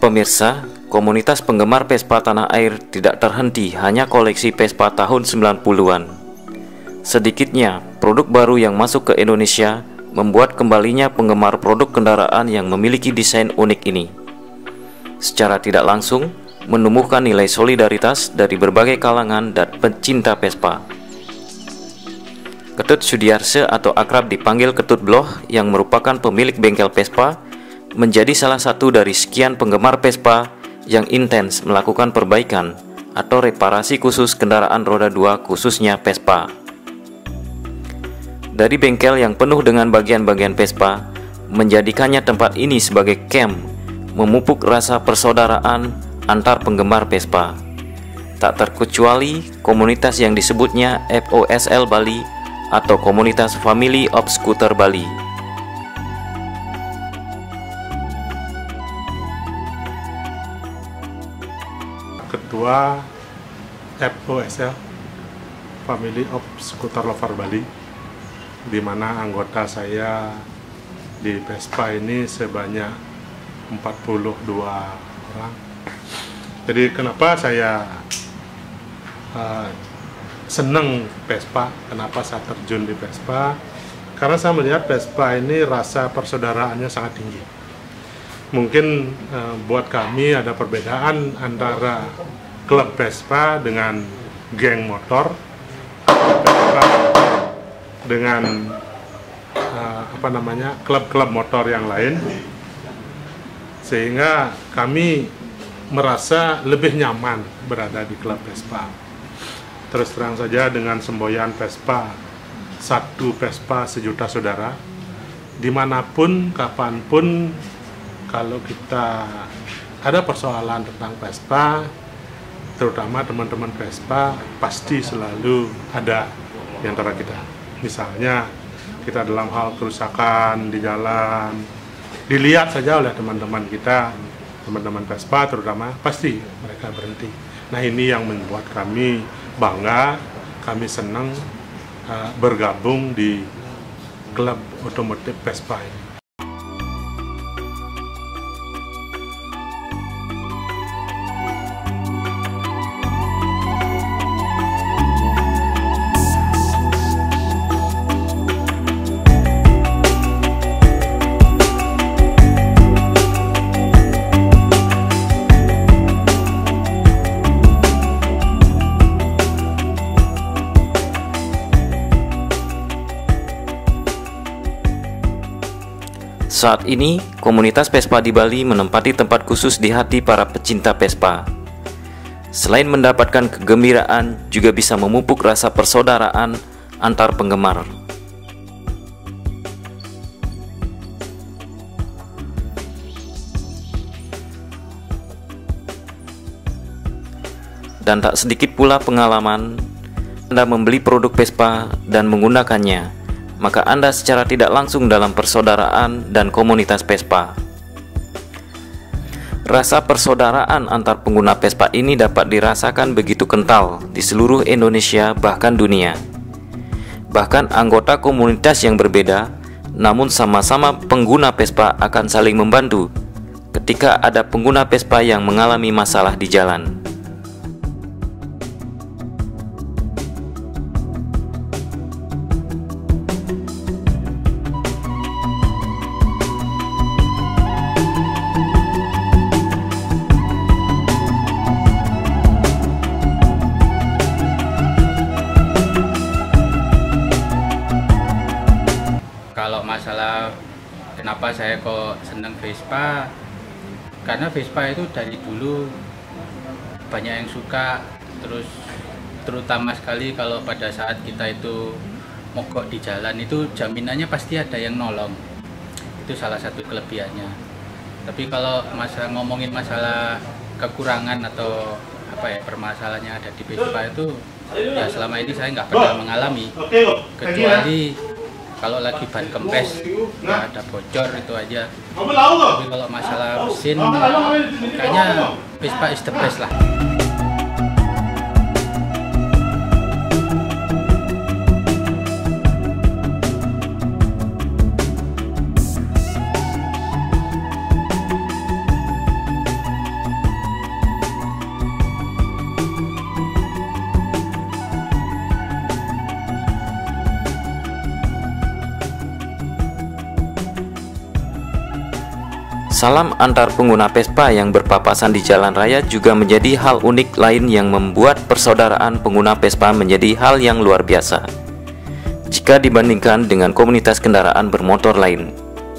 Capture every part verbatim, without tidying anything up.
pemirsa, komunitas penggemar Vespa tanah air tidak terhenti hanya koleksi Vespa tahun sembilan puluhan. Sedikitnya, produk baru yang masuk ke Indonesia membuat kembalinya penggemar produk kendaraan yang memiliki desain unik ini. Secara tidak langsung, menumbuhkan nilai solidaritas dari berbagai kalangan dan pencinta Vespa. Ketut Sudiarse atau akrab dipanggil Ketut Bloh yang merupakan pemilik bengkel Vespa menjadi salah satu dari sekian penggemar Vespa yang intens melakukan perbaikan atau reparasi khusus kendaraan roda dua khususnya Vespa. Dari bengkel yang penuh dengan bagian-bagian Vespa, menjadikannya tempat ini sebagai camp, memupuk rasa persaudaraan antar penggemar Vespa. Tak terkecuali komunitas yang disebutnya F O S L Bali atau komunitas Family of Scooter Bali. Ketua F O S L Family of Scooter Lover Bali, di mana anggota saya di Vespa ini sebanyak empat puluh dua orang. Jadi kenapa saya uh, seneng Vespa, kenapa saya terjun di Vespa? Karena saya melihat Vespa ini rasa persaudaraannya sangat tinggi. Mungkin uh, buat kami ada perbedaan antara klub Vespa dengan geng motor, Vespa dengan uh, apa namanya klub-klub motor yang lain, sehingga kami merasa lebih nyaman berada di klub Vespa. Terus terang saja dengan semboyan Vespa, satu Vespa sejuta saudara, dimanapun, kapanpun, kalau kita ada persoalan tentang Vespa, terutama teman-teman Vespa, pasti selalu ada di antara kita. Misalnya kita dalam hal kerusakan di jalan, dilihat saja oleh teman-teman kita, teman-teman Vespa terutama, pasti mereka berhenti. Nah, ini yang membuat kami bangga, kami senang uh, bergabung di klub otomotif Vespa ini. Saat ini, komunitas Vespa di Bali menempati tempat khusus di hati para pecinta Vespa. Selain mendapatkan kegembiraan, juga bisa memupuk rasa persaudaraan antar penggemar. Dan tak sedikit pula pengalaman Anda membeli produk Vespa dan menggunakannya, maka Anda secara tidak langsung dalam persaudaraan dan komunitas Vespa. Rasa persaudaraan antar pengguna Vespa ini dapat dirasakan begitu kental di seluruh Indonesia bahkan dunia. Bahkan anggota komunitas yang berbeda, namun sama-sama pengguna Vespa akan saling membantu ketika ada pengguna Vespa yang mengalami masalah di jalan. Kalau masalah kenapa saya kok senang Vespa, karena Vespa itu dari dulu banyak yang suka, terus terutama sekali kalau pada saat kita itu mogok di jalan itu jaminannya pasti ada yang nolong. Itu salah satu kelebihannya. Tapi kalau masalah ngomongin masalah kekurangan atau apa ya permasalahannya ada di Vespa itu, ya selama ini saya nggak pernah mengalami, kecuali kalau lagi ban kempes ya ada bocor itu aja. Tapi kalau masalah mesin kayaknya Vespa is the best lah. Salam antar pengguna Vespa yang berpapasan di jalan raya juga menjadi hal unik lain yang membuat persaudaraan pengguna Vespa menjadi hal yang luar biasa jika dibandingkan dengan komunitas kendaraan bermotor lain.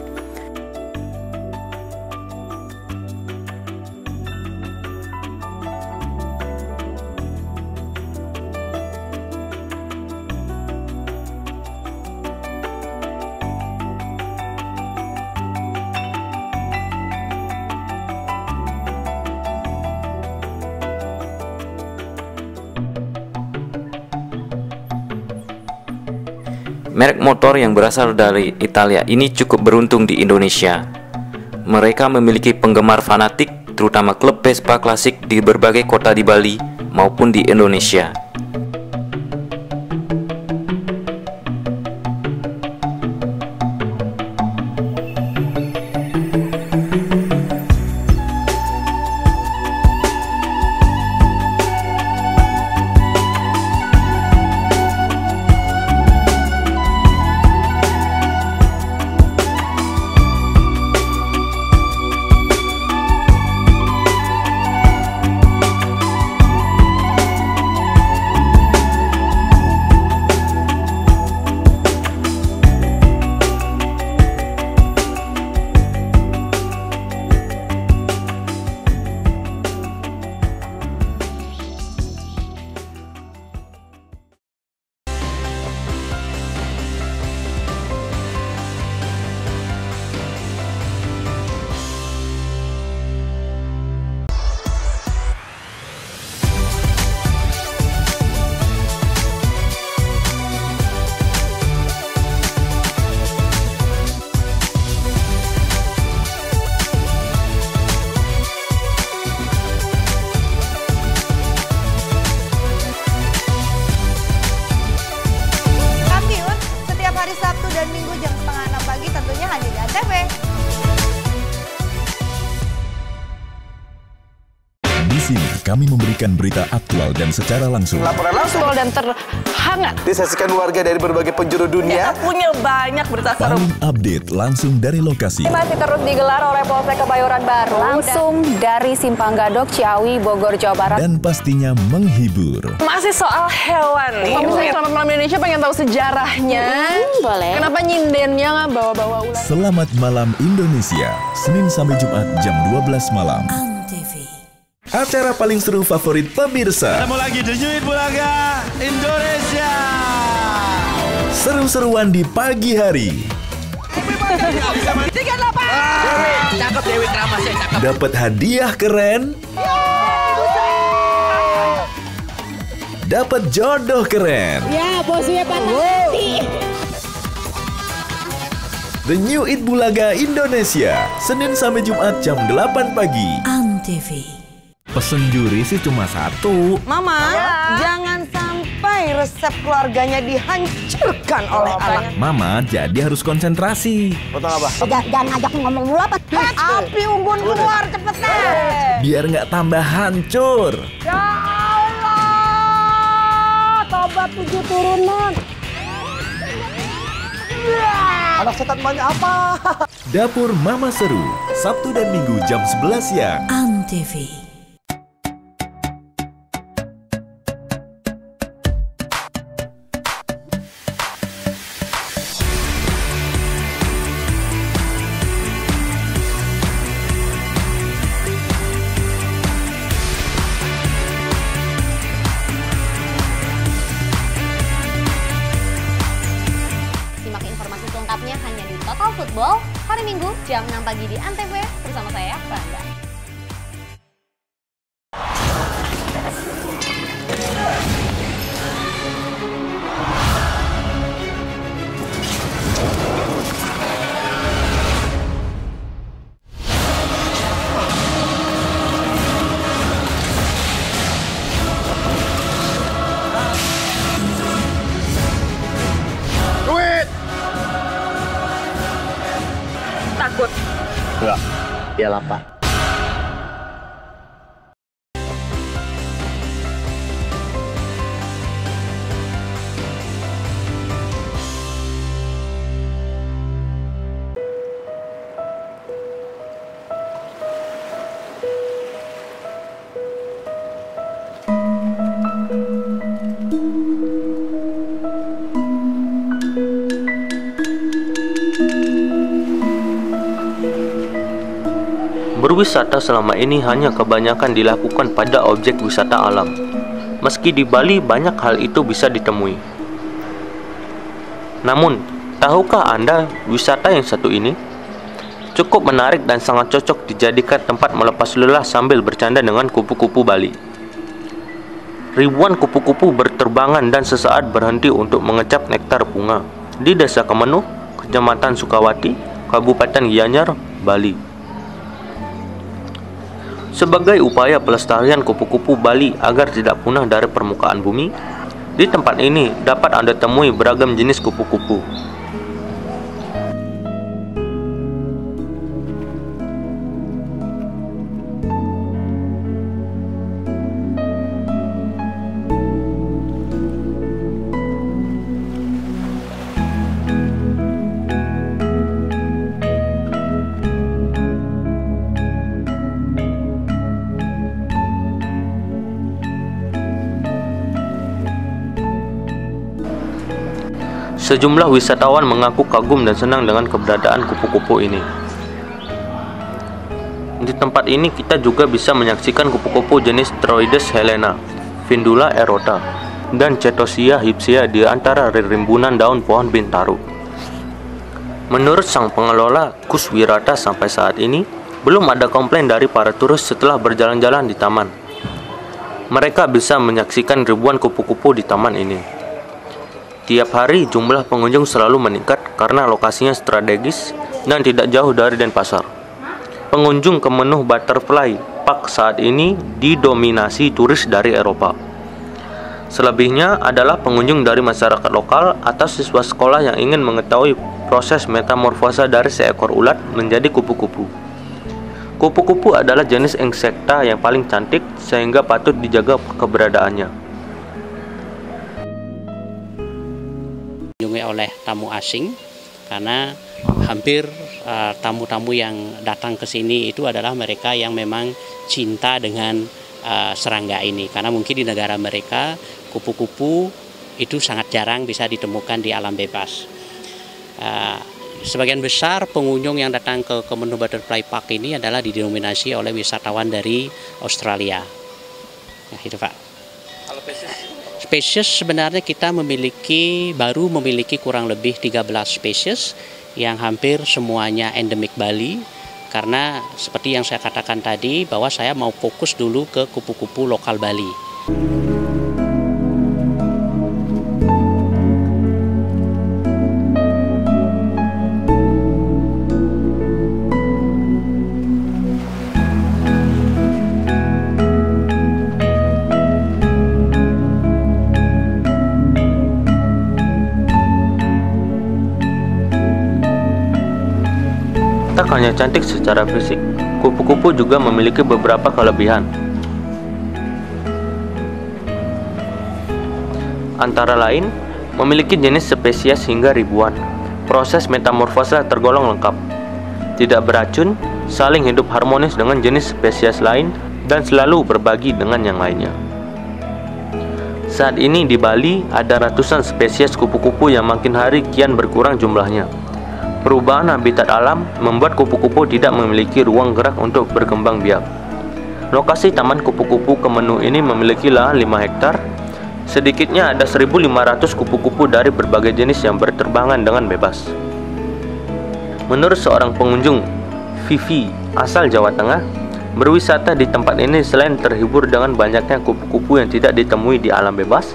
Merek motor yang berasal dari Italia ini cukup beruntung di Indonesia. Mereka memiliki penggemar fanatik, terutama klub Vespa klasik di berbagai kota di Bali maupun di Indonesia. Di sini kami memberikan berita aktual dan secara langsung. Laporan langsung dan terhangat disaksikan warga dari berbagai penjuru dunia. Kita punya banyak berita seru. Paling update langsung dari lokasi. Masih terus digelar oleh Polsek Kebayoran Baru. Langsung dari Simpang Gadok, Ciawi, Bogor, Jawa Barat. Dan pastinya menghibur. Masih soal hewan nih. Pemirsa Selamat Malam Indonesia pengen tahu sejarahnya. Hmm, boleh. Kenapa nyindennya bawa-bawa ular? Selamat Malam Indonesia, Senin sampai Jumat jam dua belas malam. Acara paling seru favorit pemirsa. Ketemu lagi The New Itbulaga Indonesia. Seru-seruan di pagi hari. tiga delapan. Cakep Dewi Kramasnya, cakep. Dapat hadiah keren. Dapat jodoh keren. Ya, bosnya Pak Nanti. The New Itbulaga Indonesia, Senin sampai Jumat jam delapan pagi. Antv. Pesen juri sih cuma satu. Mama, ya. Jangan sampai resep keluarganya dihancurkan oleh anak. Mama jadi harus konsentrasi. Potong apa? Jangan, jangan ngajak ngomong mulu apa. Api unggun keluar cepetan. Biar nggak tambah hancur. Ya Allah, tobat tujuh turunan. Anak setan banyak apa? Dapur Mama Seru, Sabtu dan Minggu jam sebelas siang. Antv. Selengkapnya hanya di Total Football hari Minggu jam enam pagi di Antv bersama saya, Rangga. Takut. Enggak. Ya lapar. Berwisata selama ini hanya kebanyakan dilakukan pada objek wisata alam. Meski di Bali banyak hal itu bisa ditemui. Namun, tahukah Anda wisata yang satu ini? Cukup menarik dan sangat cocok dijadikan tempat melepas lelah sambil bercanda dengan kupu-kupu Bali. Ribuan kupu-kupu berterbangan dan sesaat berhenti untuk mengecap nektar bunga di Desa Kemenuh, Kecamatan Sukawati, Kabupaten Gianyar, Bali. Sebagai upaya pelestarian kupu-kupu Bali agar tidak punah dari permukaan bumi, di tempat ini dapat Anda temui beragam jenis kupu-kupu. Sejumlah wisatawan mengaku kagum dan senang dengan keberadaan kupu-kupu ini. Di tempat ini kita juga bisa menyaksikan kupu-kupu jenis Troides helena, Vindula erota, dan Cetosia hypsea di antara rimbunan daun pohon bintaro. Menurut sang pengelola Kus Wirata, sampai saat ini belum ada komplain dari para turis setelah berjalan-jalan di taman. Mereka bisa menyaksikan ribuan kupu-kupu di taman ini. Tiap hari jumlah pengunjung selalu meningkat karena lokasinya strategis dan tidak jauh dari Denpasar. Pengunjung Kemenuh Butterfly Park saat ini didominasi turis dari Eropa. Selebihnya adalah pengunjung dari masyarakat lokal atau siswa sekolah yang ingin mengetahui proses metamorfosa dari seekor ulat menjadi kupu-kupu. Kupu-kupu adalah jenis insekta yang paling cantik sehingga patut dijaga keberadaannya. Dikunjungi oleh tamu asing karena hampir tamu-tamu uh, yang datang ke sini itu adalah mereka yang memang cinta dengan uh, serangga ini, karena mungkin di negara mereka kupu-kupu itu sangat jarang bisa ditemukan di alam bebas. Uh, sebagian besar pengunjung yang datang ke Kemenuh Butterfly Park ini adalah didominasi oleh wisatawan dari Australia. Nah, itu Pak. Kalau spesies sebenarnya kita memiliki baru memiliki kurang lebih tiga belas spesies yang hampir semuanya endemik Bali, karena seperti yang saya katakan tadi bahwa saya mau fokus dulu ke kupu-kupu lokal Bali. Tak hanya cantik secara fisik, kupu-kupu juga memiliki beberapa kelebihan. Antara lain, memiliki jenis spesies hingga ribuan. Proses metamorfosa tergolong lengkap. Tidak beracun, saling hidup harmonis dengan jenis spesies lain, dan selalu berbagi dengan yang lainnya. Saat ini di Bali ada ratusan spesies kupu-kupu yang makin hari kian berkurang jumlahnya. Perubahan habitat alam membuat kupu-kupu tidak memiliki ruang gerak untuk berkembang biak. Lokasi Taman Kupu-kupu Kemenuh ini memiliki lahan lima hektar. Sedikitnya ada seribu lima ratus kupu-kupu dari berbagai jenis yang berterbangan dengan bebas. Menurut seorang pengunjung, Vivi, asal Jawa Tengah, berwisata di tempat ini selain terhibur dengan banyaknya kupu-kupu yang tidak ditemui di alam bebas,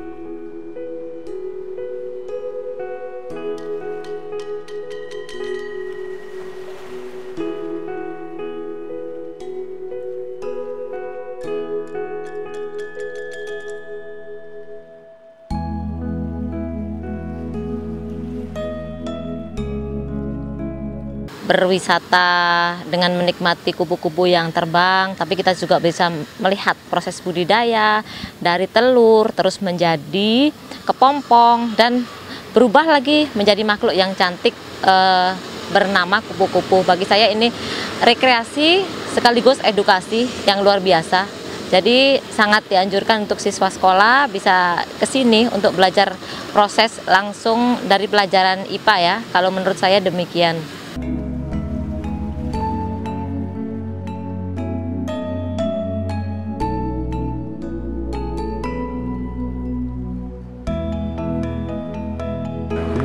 berwisata dengan menikmati kupu-kupu yang terbang, tapi kita juga bisa melihat proses budidaya dari telur terus menjadi kepompong dan berubah lagi menjadi makhluk yang cantik eh, bernama kupu-kupu. Bagi saya ini rekreasi sekaligus edukasi yang luar biasa. Jadi sangat dianjurkan untuk siswa sekolah bisa ke sini untuk belajar proses langsung dari pelajaran I P A ya. Kalau menurut saya demikian.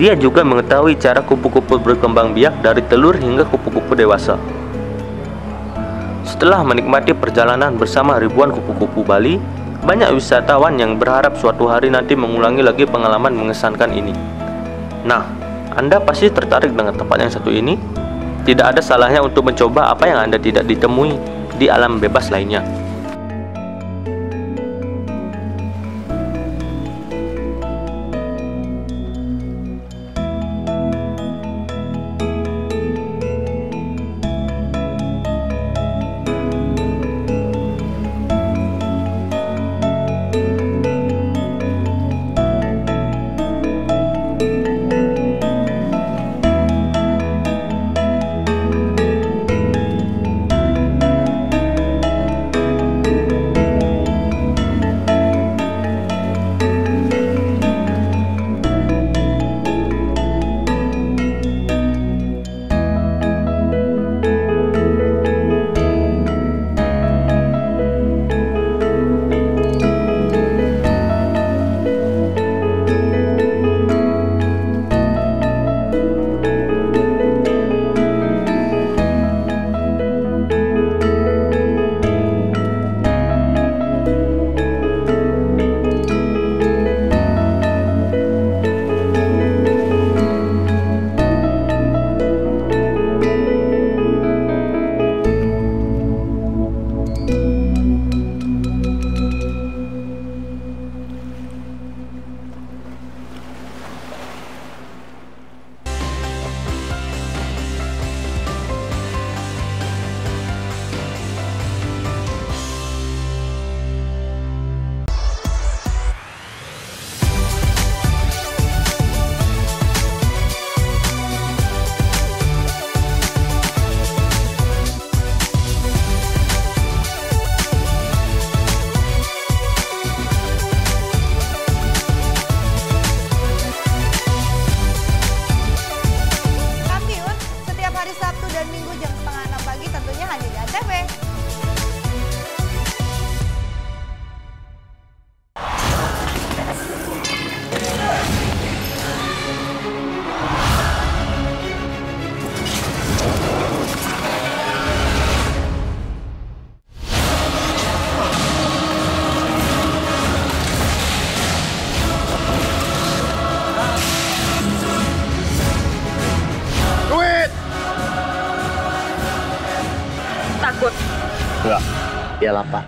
Dia juga mengetahui cara kupu-kupu berkembang biak dari telur hingga kupu-kupu dewasa. Setelah menikmati perjalanan bersama ribuan kupu-kupu Bali, banyak wisatawan yang berharap suatu hari nanti mengulangi lagi pengalaman mengesankan ini. Nah, Anda pasti tertarik dengan tempat yang satu ini? Tidak ada salahnya untuk mencoba apa yang Anda tidak ditemui di alam bebas lainnya. Enggak, iyalah Pak.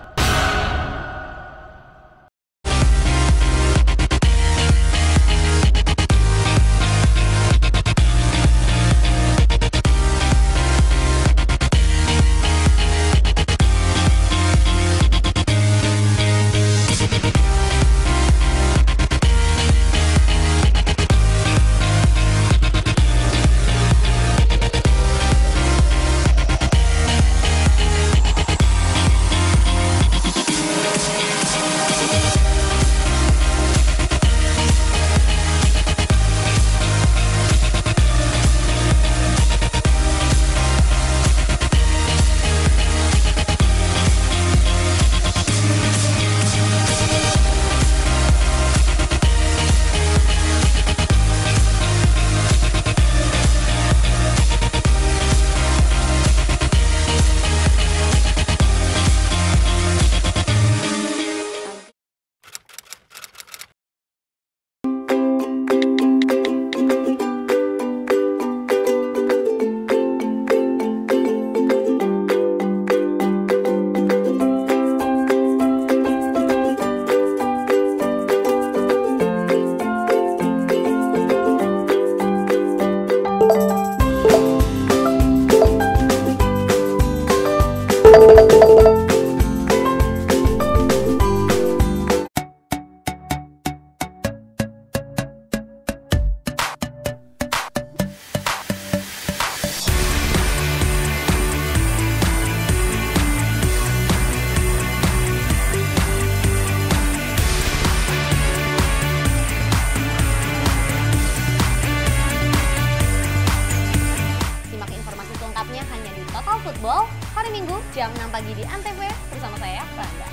Total Football hari Minggu jam enam pagi di Antv bersama saya, Rangga.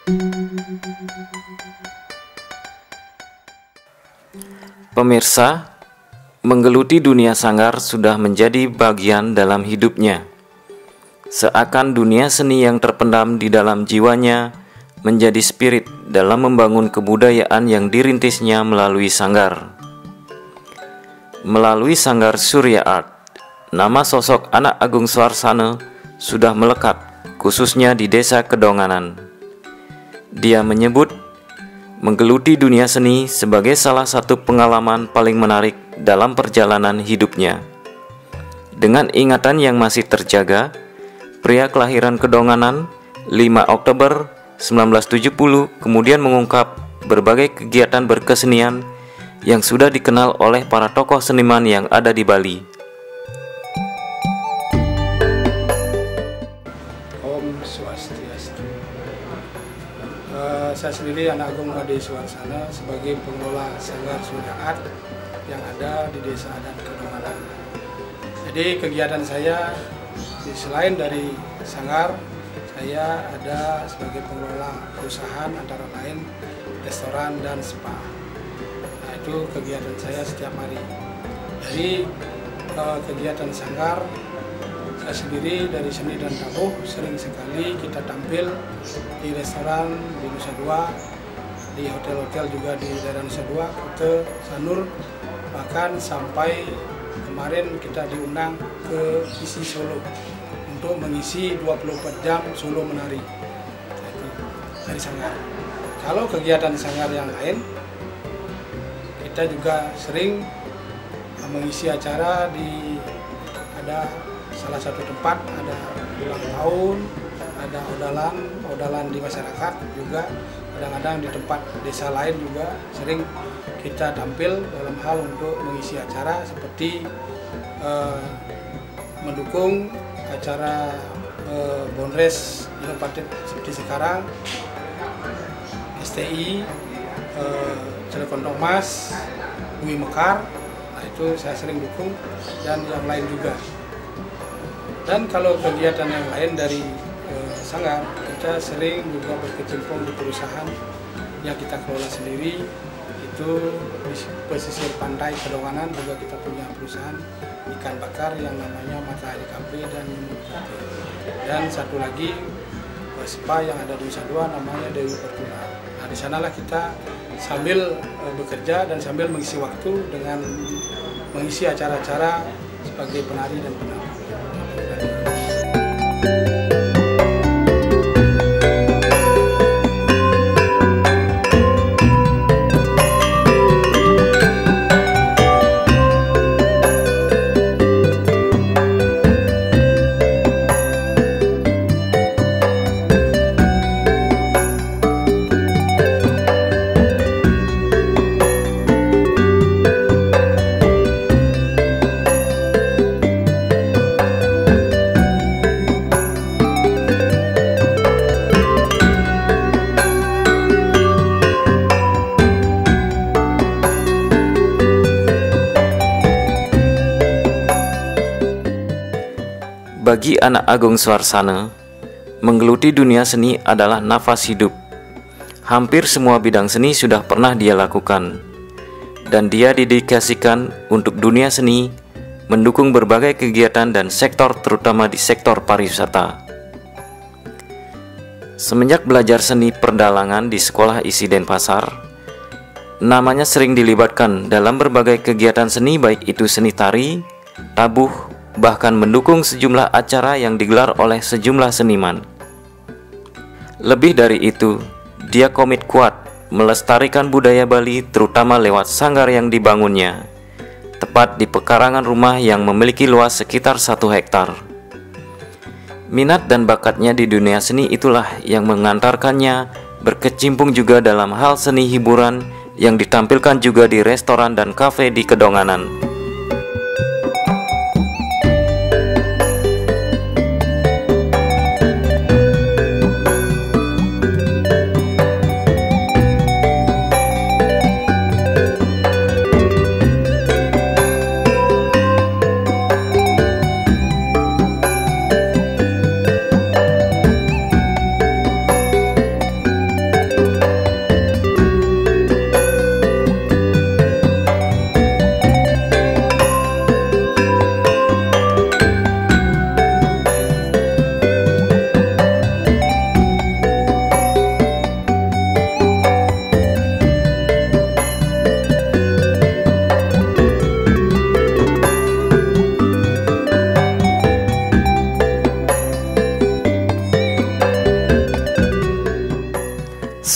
Pemirsa, menggeluti dunia sanggar sudah menjadi bagian dalam hidupnya. Seakan dunia seni yang terpendam di dalam jiwanya menjadi spirit dalam membangun kebudayaan yang dirintisnya melalui sanggar. Melalui sanggar Surya Art, nama sosok anak Agung Swarsana sudah melekat, khususnya di desa Kedonganan. Dia menyebut menggeluti dunia seni sebagai salah satu pengalaman paling menarik dalam perjalanan hidupnya. Dengan ingatan yang masih terjaga, pria kelahiran Kedonganan lima Oktober seribu sembilan ratus tujuh puluh kemudian mengungkap berbagai kegiatan berkesenian yang sudah dikenal oleh para tokoh seniman yang ada di Bali. Om Swastiastu. Uh, saya sendiri anak Agung Ade Swarsana sebagai pengelola sanggar Surya Art yang ada di desa adat Kedonganan. Jadi kegiatan saya selain dari sanggar, saya ada sebagai pengelola perusahaan antara lain restoran dan spa. Nah, itu kegiatan saya setiap hari. Jadi eh, kegiatan sanggar saya sendiri dari seni dan tabuh sering sekali kita tampil di restoran di Nusa Dua, di hotel-hotel juga di daerah Nusa Dua, Kute, Sanur, bahkan sampai kemarin kita diundang ke I S I Solo untuk mengisi dua puluh empat jam solo menari dari sanggar. Kalau kegiatan sanggar yang lain, kita juga sering mengisi acara di ada salah satu tempat, ada ulang tahun, ada odalan, odalan di masyarakat juga. Kadang-kadang di tempat desa lain juga sering kita tampil dalam hal untuk mengisi acara seperti eh, mendukung acara eh, Bonres Inovatif seperti sekarang, S T I, eh, Telekontong Mas, Bumi Mekar, nah itu saya sering dukung dan yang lain juga. Dan kalau kegiatan yang lain dari eh, sanggar, kita sering juga berkecimpung di perusahaan yang kita kelola sendiri. Itu di pesisir pantai Kedonganan juga kita punya perusahaan ikan bakar yang namanya Matahari Capri dan dan satu lagi spa yang ada di Nusa Dua namanya Dewi Pertuna. Nah di sanalah kita sambil uh, bekerja dan sambil mengisi waktu dengan mengisi acara-acara sebagai penari dan penari. Bagi anak Agung Swarsana, menggeluti dunia seni adalah nafas hidup. Hampir semua bidang seni sudah pernah dia lakukan, dan dia didedikasikan untuk dunia seni, mendukung berbagai kegiatan dan sektor terutama di sektor pariwisata. Semenjak belajar seni perdalangan di sekolah I S I Denpasar, namanya sering dilibatkan dalam berbagai kegiatan seni baik itu seni tari, tabuh, bahkan mendukung sejumlah acara yang digelar oleh sejumlah seniman. Lebih dari itu, dia komit kuat melestarikan budaya Bali terutama lewat sanggar yang dibangunnya, tepat di pekarangan rumah yang memiliki luas sekitar satu hektar. Minat dan bakatnya di dunia seni itulah yang mengantarkannya berkecimpung juga dalam hal seni hiburan yang ditampilkan juga di restoran dan kafe di Kedonganan.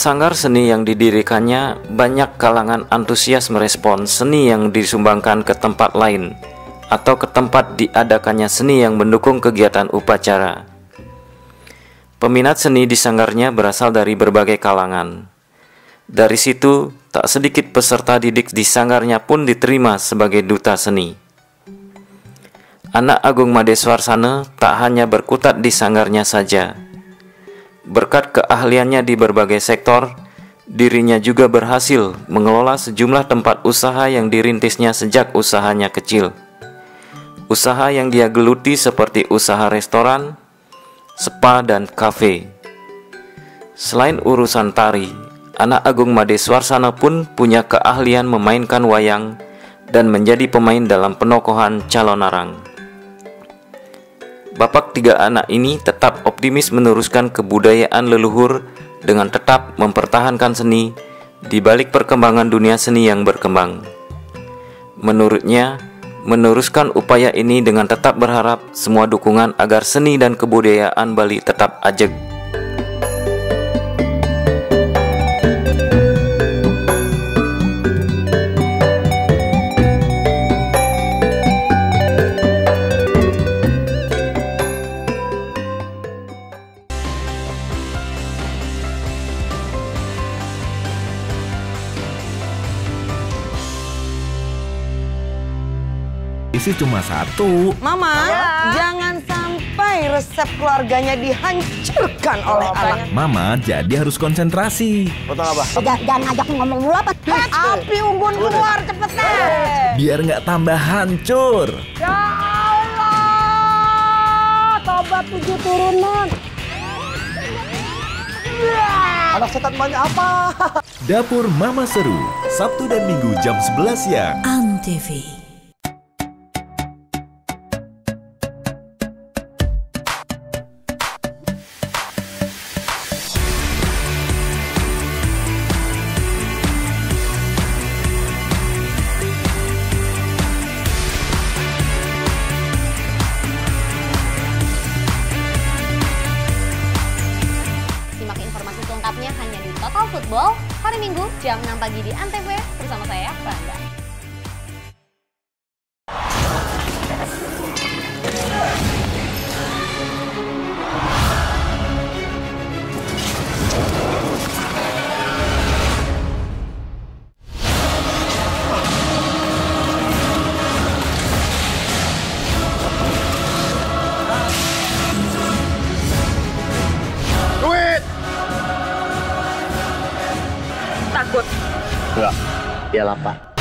Sanggar seni yang didirikannya, banyak kalangan antusias merespon seni yang disumbangkan ke tempat lain atau ke tempat diadakannya seni yang mendukung kegiatan upacara. Peminat seni di sanggarnya berasal dari berbagai kalangan. Dari situ, tak sedikit peserta didik di sanggarnya pun diterima sebagai duta seni. Anak Agung Made Swarsana tak hanya berkutat di sanggarnya saja. Berkat keahliannya di berbagai sektor, dirinya juga berhasil mengelola sejumlah tempat usaha yang dirintisnya sejak usahanya kecil. Usaha yang dia geluti seperti usaha restoran, spa, dan kafe. Selain urusan tari, anak Agung Made Swarsana pun punya keahlian memainkan wayang dan menjadi pemain dalam penokohan Calonarang. Bapak tiga anak ini tetap optimis meneruskan kebudayaan leluhur dengan tetap mempertahankan seni di balik perkembangan dunia seni yang berkembang. Menurutnya, meneruskan upaya ini dengan tetap berharap semua dukungan agar seni dan kebudayaan Bali tetap ajeg. Isi cuma satu. Mama, ya. Jangan sampai resep keluarganya dihancurkan oleh anak. Mama jadi harus konsentrasi. Potong apa? Jangan, jangan ngajak ngomong mulu apa. Api unggun keluar cepetan. Biar nggak tambah hancur. Ya Allah, tobat tujuh turunan. Anak setan banyak apa? Dapur Mama Seru, Sabtu dan Minggu jam sebelas siang. Antv. Selengkapnya hanya di Total Football hari Minggu jam enam pagi di Antv bersama saya, Franda. Enggak, iyalah Pak.